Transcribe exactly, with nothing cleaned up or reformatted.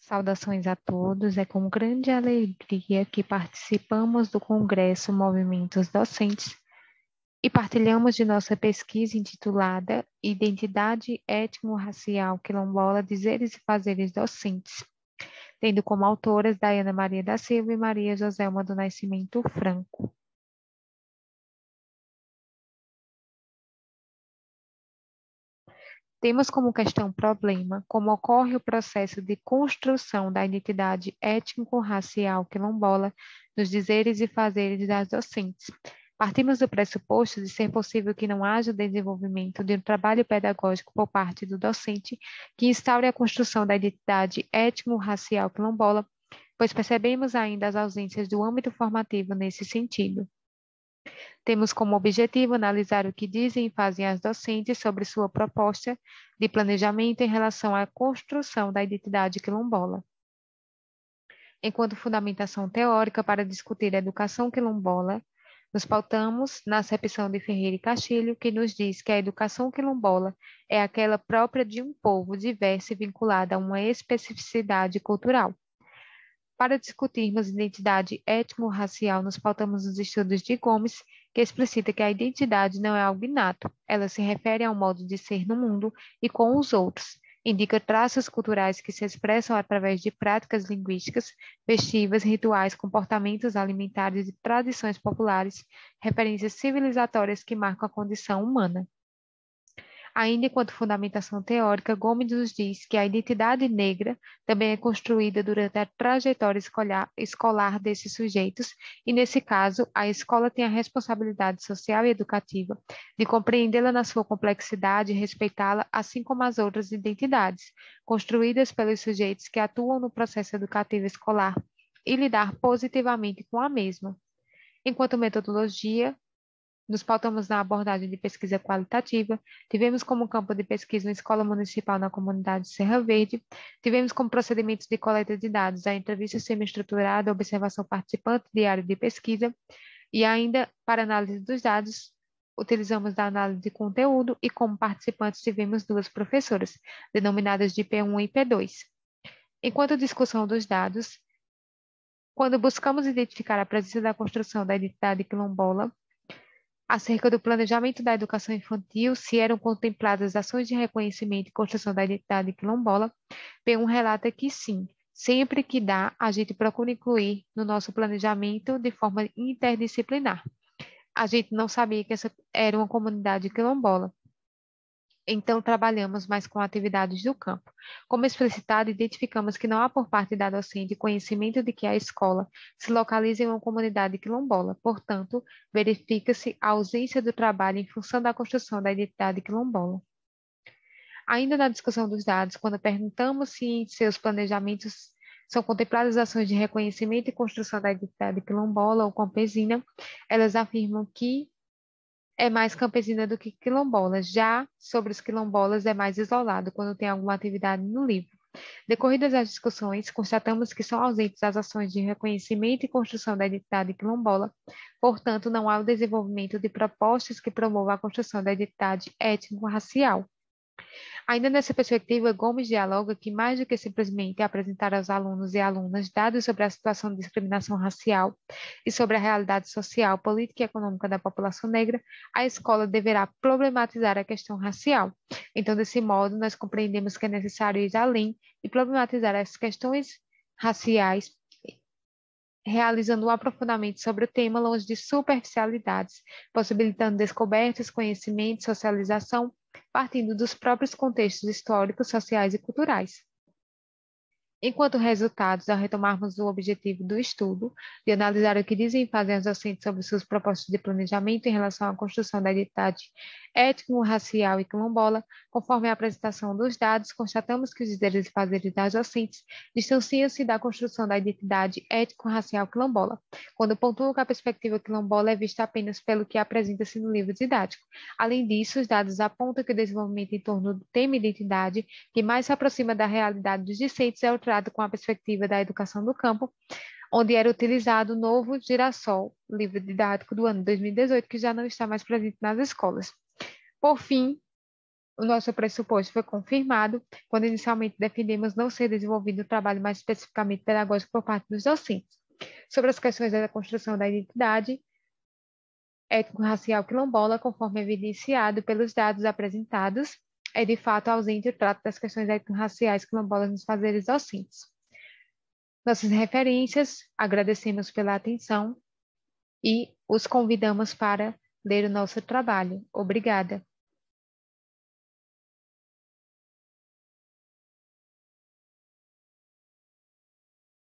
Saudações a todos. É com grande alegria que participamos do Congresso Movimentos Docentes e partilhamos de nossa pesquisa intitulada Identidade Étnico-Racial Quilombola, Dizeres e Fazeres Docentes, tendo como autoras Daiana Maria da Silva e Maria Joselma do Nascimento Franco. Temos como questão problema como ocorre o processo de construção da identidade étnico-racial quilombola nos dizeres e fazeres das docentes. Partimos do pressuposto de ser possível que não haja o desenvolvimento de um trabalho pedagógico por parte do docente que instaure a construção da identidade étnico-racial quilombola, pois percebemos ainda as ausências do âmbito formativo nesse sentido. Temos como objetivo analisar o que dizem e fazem as docentes sobre sua proposta de planejamento em relação à construção da identidade quilombola. Enquanto fundamentação teórica para discutir a educação quilombola, nos pautamos na acepção de Ferreira e Castilho, que nos diz que a educação quilombola é aquela própria de um povo diverso e vinculada a uma especificidade cultural. Para discutirmos identidade étnico-racial, nos pautamos nos estudos de Gomes, que explicita que a identidade não é algo inato, ela se refere ao modo de ser no mundo e com os outros, indica traços culturais que se expressam através de práticas linguísticas, festivas, rituais, comportamentos alimentares e tradições populares, referências civilizatórias que marcam a condição humana. Ainda enquanto fundamentação teórica, Gomes nos diz que a identidade negra também é construída durante a trajetória escolar, escolar desses sujeitos, e nesse caso, a escola tem a responsabilidade social e educativa de compreendê-la na sua complexidade e respeitá-la, assim como as outras identidades, construídas pelos sujeitos que atuam no processo educativo escolar, e lidar positivamente com a mesma. Enquanto metodologia, nos pautamos na abordagem de pesquisa qualitativa, tivemos como campo de pesquisa uma escola municipal na comunidade de Serra Verde, tivemos como procedimentos de coleta de dados a entrevista semi-estruturada, observação participante, diário de pesquisa, e ainda, para análise dos dados, utilizamos a análise de conteúdo e como participantes tivemos duas professoras, denominadas de P um e P dois. Enquanto discussão dos dados, quando buscamos identificar a presença da construção da identidade quilombola, acerca do planejamento da educação infantil, se eram contempladas ações de reconhecimento e construção da identidade quilombola, P um relata que sim, sempre que dá, a gente procura incluir no nosso planejamento de forma interdisciplinar. A gente não sabia que essa era uma comunidade quilombola. Então, trabalhamos mais com atividades do campo. Como explicitado, identificamos que não há por parte da docente conhecimento de que a escola se localiza em uma comunidade quilombola. Portanto, verifica-se a ausência do trabalho em função da construção da identidade quilombola. Ainda na discussão dos dados, quando perguntamos se em seus planejamentos são contempladas ações de reconhecimento e construção da identidade quilombola ou campesina, elas afirmam que é mais campesina do que quilombola. Já sobre os quilombolas é mais isolado quando tem alguma atividade no livro. Decorridas as discussões, constatamos que são ausentes as ações de reconhecimento e construção da identidade quilombola, portanto, não há o desenvolvimento de propostas que promovam a construção da identidade étnico-racial. Ainda nessa perspectiva, Gomes dialoga que, mais do que simplesmente apresentar aos alunos e alunas dados sobre a situação de discriminação racial e sobre a realidade social, política e econômica da população negra, a escola deverá problematizar a questão racial. Então, desse modo, nós compreendemos que é necessário ir além e problematizar as questões raciais, realizando um aprofundamento sobre o tema longe de superficialidades, possibilitando descobertas, conhecimento, socialização, partindo dos próprios contextos históricos, sociais e culturais. Enquanto resultados, ao retomarmos o objetivo do estudo, de analisar o que dizem e fazem as docentes sobre suas propostas de planejamento em relação à construção da identidade étnico-racial e quilombola, conforme a apresentação dos dados, constatamos que os dizeres e fazeres das docentes distanciam-se da construção da identidade étnico-racial quilombola, quando pontuam que a perspectiva quilombola é vista apenas pelo que apresenta-se no livro didático. Além disso, os dados apontam que o desenvolvimento em torno do tema identidade, que mais se aproxima da realidade dos discentes, é o com a perspectiva da educação do campo, onde era utilizado o novo Girassol, livro didático do ano dois mil e dezoito, que já não está mais presente nas escolas. Por fim, o nosso pressuposto foi confirmado quando inicialmente defendemos não ser desenvolvido o trabalho mais especificamente pedagógico por parte dos docentes. Sobre as questões da construção da identidade étnico-racial quilombola, conforme evidenciado pelos dados apresentados, é de fato ausente o trato das questões étnico-raciais quilombolas nos fazeres docentes. Nossas referências, agradecemos pela atenção e os convidamos para ler o nosso trabalho. Obrigada.